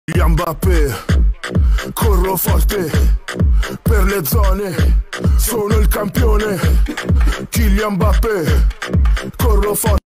Kylian Mbappé, corro forte per le zone, sono il campione. Kylian Mbappé, corro forte.